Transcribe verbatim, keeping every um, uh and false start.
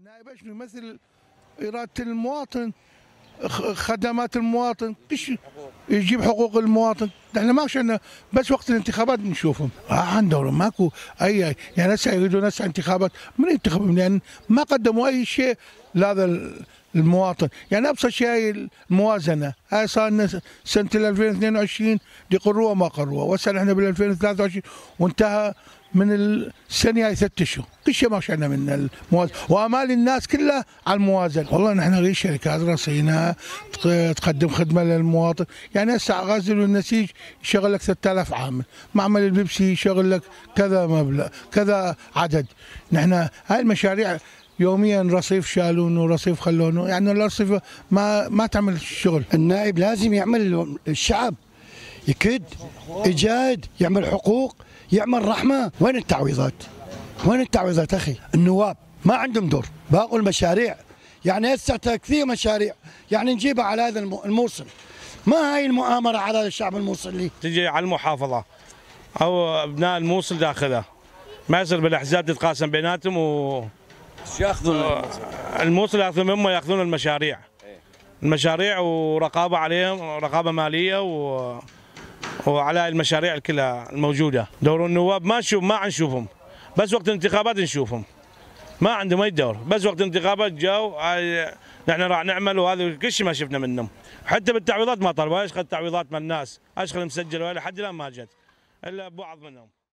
النائب ايش يمثل؟ إرادة المواطن، خدمات المواطن، ايش يجيب حقوق المواطن. احنا ما عشان بس وقت الانتخابات نشوفهم آه عندهم ماكو اي يعني هسه يريدون هسه انتخابات من ينتخبهم لان ما قدموا اي شيء لهذا المواطن. يعني ابسط شيء الموازنه هاي صار لنا سنه ألفين واثنين وعشرين يقروها ما قروها، وهسه احنا بال ألفين وثلاثة وعشرين وانتهى من السنه هاي ثلاث اشهر، كل شيء ما شفنا من الموازنه، وامال الناس كلها على الموازنه. والله نحن نريد شركات رصينه تقدم خدمه للمواطن، يعني هسه غازل والنسيج يشغل لك ثلاثة آلاف عامل، معمل البيبسي يشغل لك كذا مبلغ كذا عدد. نحن هاي المشاريع يوميا رصيف شالونه ورصيف خلونه، يعني الرصيف ما ما تعمل الشغل. النائب لازم يعمل الشعب يكد يجاهد، يعمل حقوق، يعمل رحمه. وين التعويضات؟ وين التعويضات اخي؟ النواب ما عندهم دور. باقوا المشاريع يعني هسه كثير مشاريع يعني نجيبها على هذا الموصل. ما هاي المؤامره على الشعب الموصلي؟ تجي على المحافظه او ابناء الموصل تاخذها، ما يصير بالاحزاب تتقاسم بيناتهم و شو ياخذون؟ الموصل ياخذون هم ياخذون المشاريع. المشاريع ورقابه عليهم، رقابه ماليه و وعلى المشاريع كلها الموجوده. دور النواب ما نشوف ما نشوفهم، بس وقت الانتخابات نشوفهم. ما عندهم اي دور، بس وقت الانتخابات جاوا نحن راح نعمل، وهذا كل شيء ما شفنا منهم. حتى بالتعويضات ما طلبوا، ايش خذ تعويضات من الناس، اشخل مسجل ولا لحد الان ما جت الا بعض منهم.